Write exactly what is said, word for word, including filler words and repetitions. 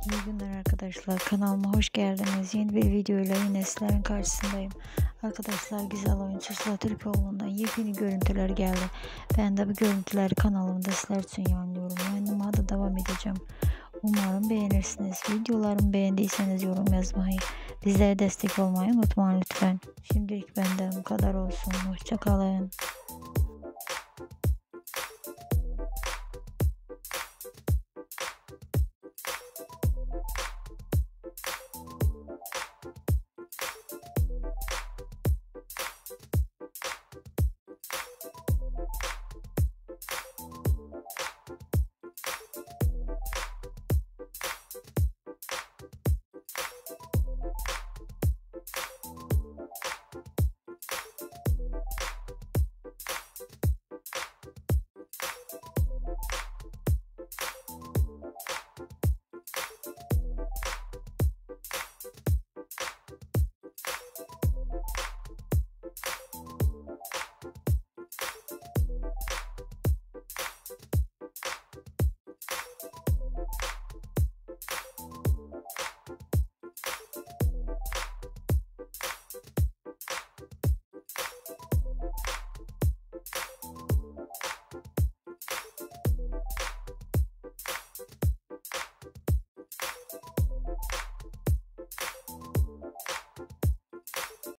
İyi günler arkadaşlar. Kanalıma hoş geldiniz. Yeni bir videoyla yine sizlerin karşısındayım. Arkadaşlar, güzel oyuncu Sıla Türkoğlu'ndan yepyeni görüntüler geldi. Ben de bu görüntüleri kanalımda sizler için yayınlıyorum. Yayınlamaya da devam edeceğim. Umarım beğenirsiniz. Videolarımı beğendiyseniz yorum yazmayı, bizlere destek olmayı unutmayın lütfen. Şimdilik benden bu kadar olsun. Hoşça kalın.